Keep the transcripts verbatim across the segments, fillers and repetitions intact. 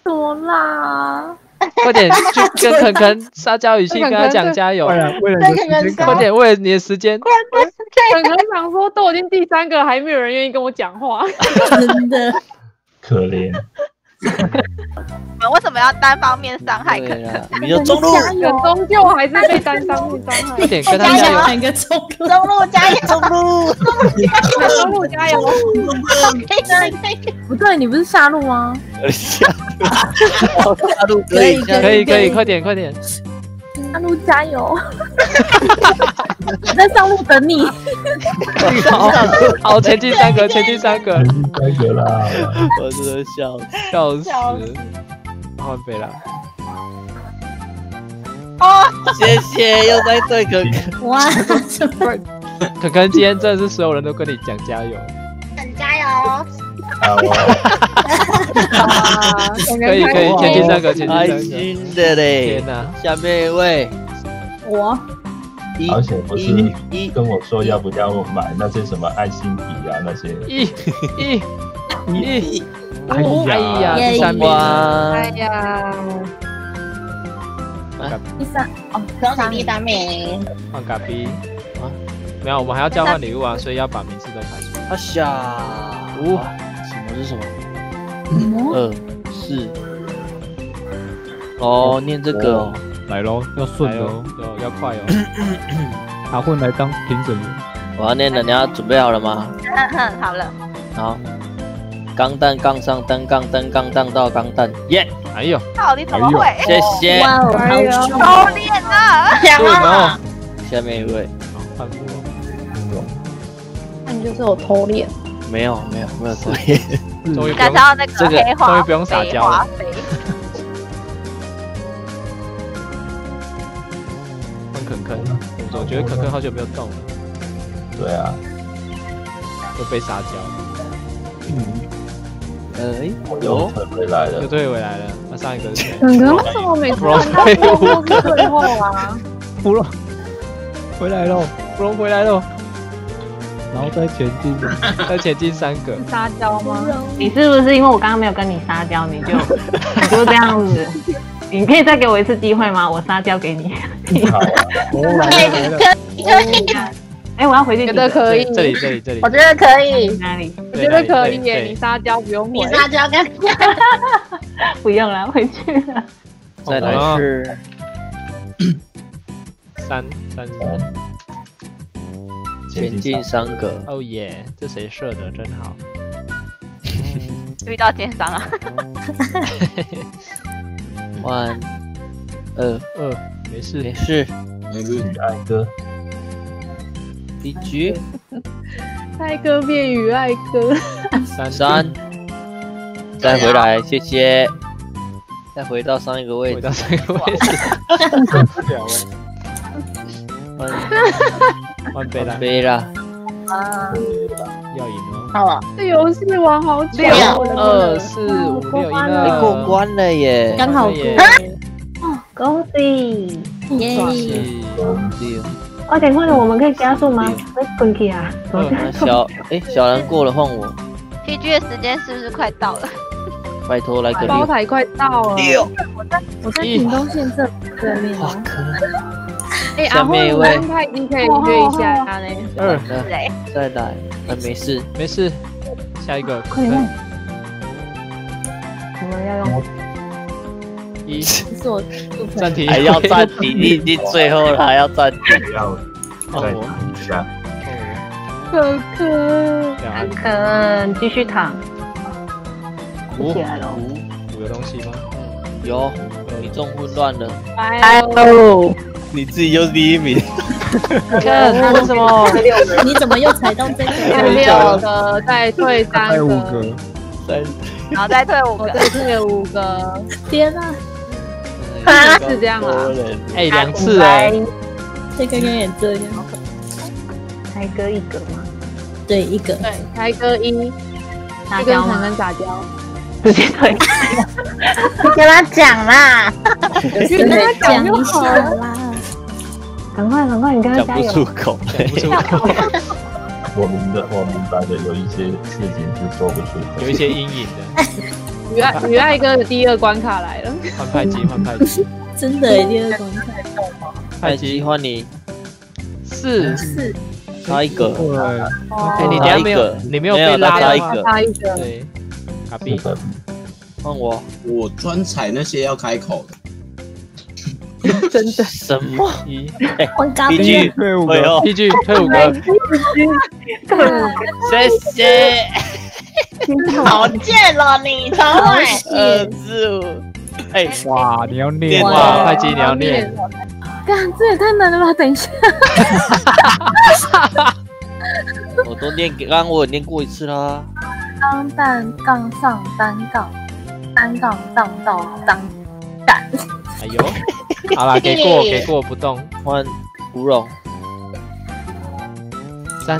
什么啦？ 快点去跟肯肯撒娇语气跟他讲加油！ 为了为了你的时间， 快点，为了你的时间。 肯肯想说，都已经第三个，还没有人愿意跟我讲话。 真的可怜。 你们为什么要单方面伤害肯肯？ 你就中路， 肯终究还是被单方面伤害。 快点跟他加油！ 两个中路， 中路加油！ 中路， 中路加油！ 不对，你不是下路吗？ 下路可以， 可以可以，快点快点！ 下路加油！我在上路等你。 好，好，前进三个，前进三个， 前进三个啦！ 我真的笑笑死！换飞了。 哦， 谢谢，又在对肯肯。 哇，什么？ 肯肯今天真的是所有人都跟你讲加油。 肯加油！ 好啊， 可以可以，前进三个，前进开三个。 心的嘞！ 天哪！ 下面一位， 我一而且不是一跟我说要不要买那些什么爱心笔啊那些。 一一一， 哎哎呀，第三名。 哎呀， 第三哦， 恭喜第三名。 换嘎逼啊！没有，我们还要交换礼物啊，所以要把名次都排出来。 阿夏， 五， 什么是什么？ 嗯二四。哦，念这个哦。 来喽，要顺来哦的哦，， 要要快哦。 阿混来当评审员。 我要念了，你要准备好了吗？ 哼哼，好了。 好。钢弹杠上单杠单杠荡到钢弹，耶！ 哎呦， 靠，你怎么会？ 谢谢。 哇哦，好凶！ 偷练了， 对哦， 下面一位， 换布隆， 那你就是有偷练。 没有没有没有作业。 终于不用感受到那个这个黑化终于不用撒娇了肥。 换肯肯，我觉得肯肯好久没有动了， 对啊， 又被撒娇， 嗯，哎， 又有退回来又了。 退回来了。那上一个是谁？ 肯肯为什么每次看到都是最后啊？ 服了，回来喽， 布隆回来了， 然后再前进。 再前进三个。 撒娇吗？ 你是不是因为我刚刚没有跟你撒娇，你就你就这样子？你可以再给我一次机会吗？我撒娇给你。 好啊， 哦，来了来了， 哎，我要回去。 觉得可以， 这里这里这里我，觉得可以， 哪里？ 我觉得可以耶。 对你撒娇不用回。 你撒娇跟不用了，回去了。 再来是三三三前进三个， 哦耶，这谁射的真好。 遇到奸商啊！ 换二二，没事没事， 雨爱哥， 一局爱歌变与爱歌。 三三，再回来，谢谢。再回到上一个位置回到，这个位置， 换换贝拉飞啦， 啊， 要赢哦。 好了， 这游戏玩好久。 六二四五六赢哎， 了， 过关了耶！ 刚好过耶！ 恭喜！ 耶！ 六快点快点，我们可以加速吗？哎，滚去啊！怎么那小哎，小兰过了，换我， T G 的时间是不是快到了？ 拜托来个六包台快到了。 六， 我在屏东县这对面哇哦。 可哎， 下阿慧，我面一位们他已经可以约一下呢。 二， 谁？ 再来，啊没事， 没事，下一个快点！我们要用一是我暂停， 还要暂停，你已经最后了还要暂停， 不要再哦， 等一下。 可可， 两肯继续躺， 五起来了。 五五个东西吗？ 有，你中混乱了， 哎哦， 你自己又是第一名， 看为什么？ 你怎么又踩到这个？ 六个，再退三还有五个， 个， 三然后再退五个， 我再退五个， 天啊， 是这样啦。 哎，两次哎， 这个刚也这样。 才割一个吗？ 对，一个。 对，开哥一， 撒一跟陈娇吗？ 跟撒娇。 直接退。 你跟他讲啦。 跟他讲一下啦。 赶快赶快，你跟他加油！ 讲不出口， 讲不出口， 我明的，我明白的，有一些事情是说不出口。 有一些阴影的。 雨爱雨爱哥的第二关卡来了， 换派机，换派机， 真的耶，第二关太动了。 派派机机换你， 是。 是， 差一个， 对， 哎，你等下没有，你没有被拉的话， 差一个。 对，卡日比， 本换我。 我专采那些要开口的。 真的什么？ 一换咖 P 啡 G 退伍退后， ，P G 退五个， 谢谢。 好贱了你，超坏。 二字五，哎， 哇，你要念哇， 哇， 派机你要念， 干，这也太难了吧！等一下， 我都念，刚刚我有念过一次啦。 钢蛋杠上单杠，单杠荡到单干。 哎呦，好啦，给过，给过不动， 换芙蓉， 三，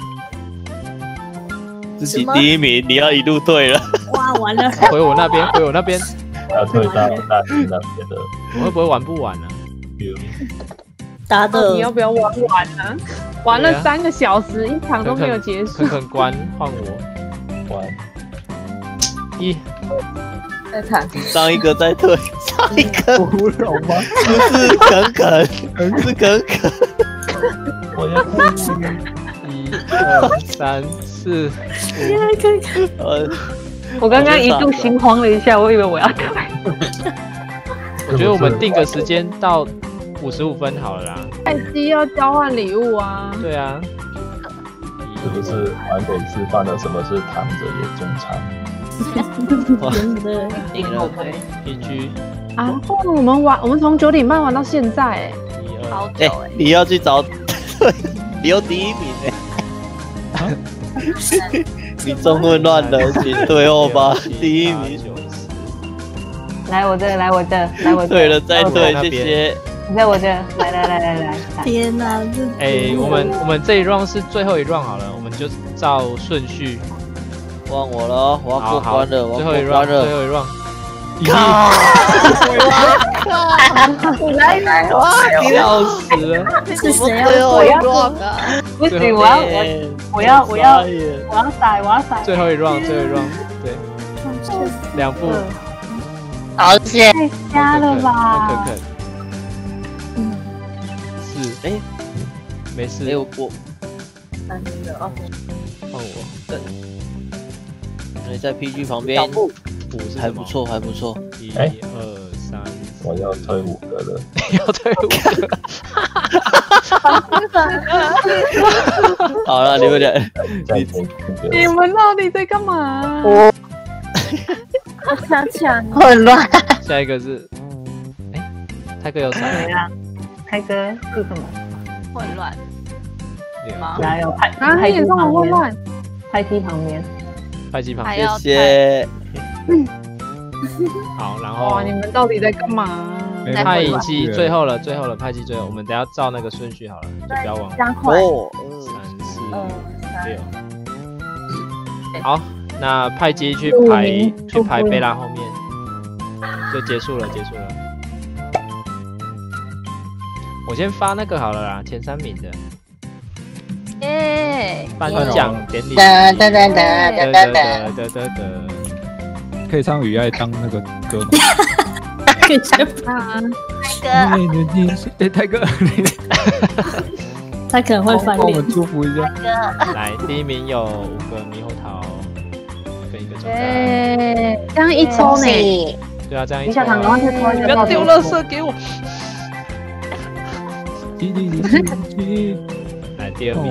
自己第一名，你要一路退了。 哇，完了！ 回我那边，回我那边， 要退到大师那边的。 我会不会玩不完呢？ 答的你要不要玩完啊？玩了三个小时，一场都没有结束肯。肯关，换我， 关一， 再看， 上一个再退，上一个芙蓉吗？ 不是肯肯，是肯肯。 我要一二三四五， 呃， 我刚刚一度心慌了一下，我以为我要退。 我觉得我们定个时间到五十五分好了啦。 派机要交换礼物啊！ 对啊， 是不是晚点吃饭了？什么是躺着也中餐？ 真的赢了。 P G 啊，我们玩，我们从九点半玩到现在，哎， 一二， 好哎久哎，， 你要去找，对，你有第一名哎。你中混乱了，请退后吧。第一名， 来我这，来我这，来我这。 对了再退， 那边谢谢。 你在我这，来来来来来。 天哪，这哎，我们我们这一 round 是最后一 round 好了，我们就照顺序。 换我了哦，我要好好， 过关了，我最后一要过 round， 关了。 最后一 round。 来来，哇， 笑死了！ 是谁最要后一 round 啊！ 不行，我要我我要我要我要甩，我要甩。 最后一 round，最后一 round，对，两步， 好险！ 太瞎了可吧！ 可，四， 哎没事， 哎，我我三个哦， 换我， 你在 P G 旁边， 五是什么？ 还不错，还不错。 一哎二三， 我要退五个了。 要退五个。 好了，你们俩， 再给那个你们到底在干嘛？ 我强强， 混乱。 下一个是，哎，泰哥有怎闪， 样？开哥是什么？ 混乱吗？ 来有派啊，你也这么混乱？ 派机旁边。 派机旁还边。 谢要谢。 好，然后哇，你们到底在干嘛？ 在派混乱机最后了，最后了，派机最后，我们等一下照那个顺序好了，就不要忘了。 加快， 哦， 三四二三， 六。好，那派机去排去排贝拉后面，就结束了，结束了。我先发那个好了啦，前三名的耶！ 颁奖典礼。 哒哒哒哒得得哒哒哒。 得得得得。 可以唱雨爱当那个歌吗？ 可以先啊， 哥， 哎，你你哎，泰哥，你他可能会翻脸。 帮我们祝福一下。 来，第一名有五个猕猴桃跟一个中单。 哎，这样一抽呢？ 你对啊，这样一李小唐，赶快去抽一不个。 要丢垃圾给我。 滴滴滴滴滴。 来，第二名。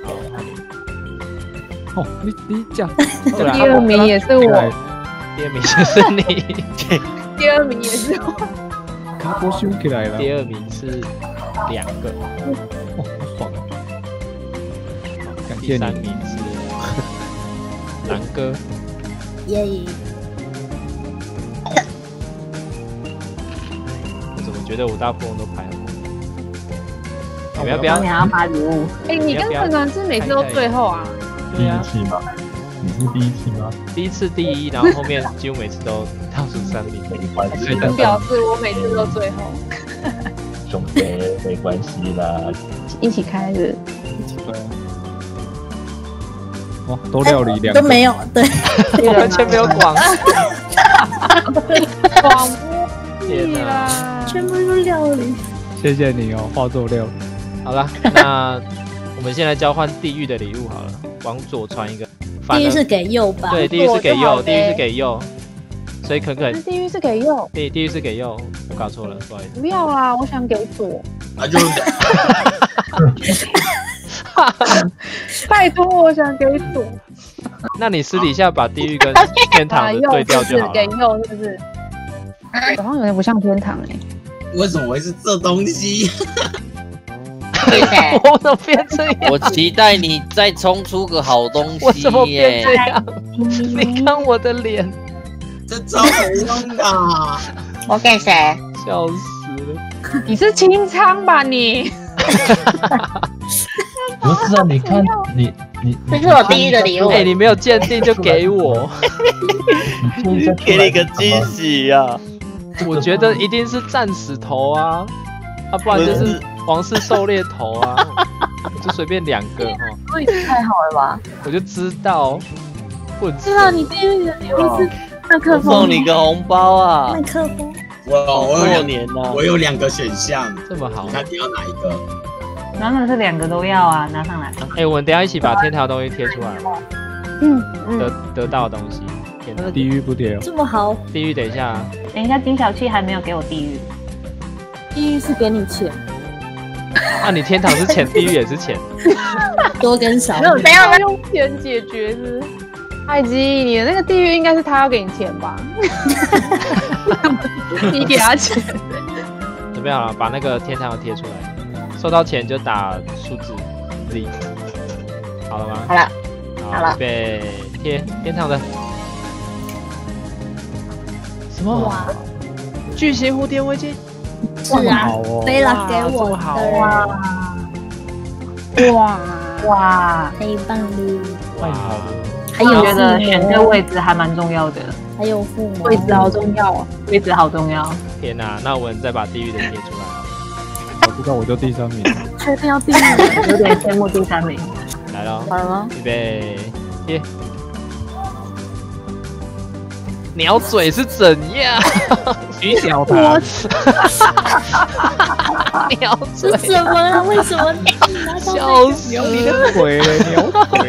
哦，你你讲， 对啊第二名也是我， 第二名就是你， 第二名也是我。 卡波修起来了。 第二名是两个， 哦，好爽啊！感第谢你。 三名是南哥， 耶！ 我怎么觉得五大富翁都排很后？你们要不要你？还要发礼物？ 哎，你跟可能是每次都最后啊？ 第一期吗？你是第一期吗？ 第一次第一，然后后面几乎每次都倒数三名。 没关系请表示我每次都最后。 兄弟，没关系啦。 一起开的， 哇，都料理两都没有，对， 我完全没有广， 广播天哪！ 啦， 全部都料理。 谢谢你哦，化作料理。 好了，那我们先来交换地狱的礼物好了，往左传一个。反而地狱是给右吧？ 对，地狱是给右， 左就好嘞地狱是给右，所以可可那地狱是给右， 地地狱是给右，我搞错了，不好意思。 不要啦，我想给左。 那就拜托，我想给左。 那你私底下把地狱跟天堂的对调就好给了。 右是不是？好像有点不像天堂哎。 为什么会是这东西？ 我怎么变这样？ 我期待你再冲出个好东我怎么西耶！ 变这样？你看我的脸， 这超没用的。 我给谁？ 笑死了！ 你是清仓吧你？ 不是啊，你看你你这是我地狱的礼物。 哎，你没有鉴定就给我， 你听给你个惊喜啊！ 我觉得一定是战士头啊，啊，不然就是皇室狩猎头啊，我就随便两个哈， 这也太好了吧？ 我就知道。混对啊，你地狱的礼物是麦克我风， 送你个红包啊麦！克风。 我我过有年呢， 我有两个选项， 这么好你，看你要哪一个？ 当然是两个都要啊，拿上来。 哎，我们等一下一起把天堂的东西贴出来， 嗯得嗯， 得到的东西。天堂地狱不贴哦。 这么好， 地狱，等一下， 等一下，金小气还没有给我地狱。 地狱是给你钱， 啊，你天堂是钱，地狱也是钱， 多跟少。 没有这样用钱解决是不是？艾基，你的那个地狱应该是他要给你钱吧？你给他钱。 准备好了，把那个天堂的贴出来，收到钱就打数字 Z， 好了吗？ 好了， 好， 好了预备贴天堂的。什么？ 哇， 巨型蝴蝶围巾？ 是啊好哦， 贝拉给我这么好的， 哇哇， 太棒了。 太好了。 还有我觉得父母选这位置还蛮重要的， 还有父母位置好重要哦。 位置好重要。 天哪、那我们再把地狱的贴出来啊！ 我知道我就第三名。 确定要地狱？ 有点羡慕第三名。 来喽， 好了吗？ 预备贴。鸟嘴是怎样？ 徐小棠， 鸟嘴是，什么啊？为什么拿到笑死你的了！ 鬼了，鸟嘴。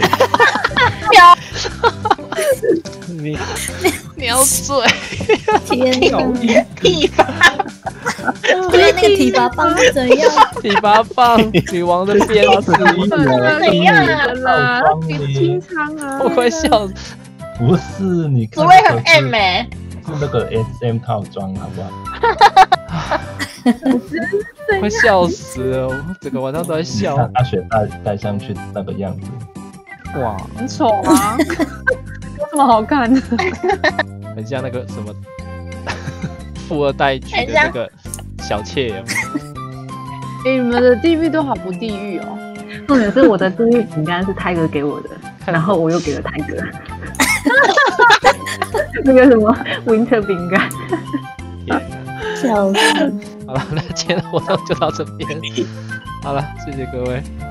你鸟嘴， 天哪！ 屁吧！ 对，那个提拔棒是怎样？ 第八棒，女王的鞭子， 怎样啦？给清仓啊！ 我快笑死！ 不是你看紫薇很这个是 M 哎， 是那个 S M 套装，好不好？ 快笑死了！我整个晚上都在你笑。 看阿雪戴戴上去那个样子， 哇， 很丑吗？有什么好看的？ 很像那个什么富二代剧的那个小妾有没有哎，你们的地狱都好不地狱哦。 重点是我的地狱饼干是泰哥给我的，然后我又给了泰哥。那个什么 Winter 饼干， 笑死！ 好了，那今天的活动就到这边。好了，谢谢各位。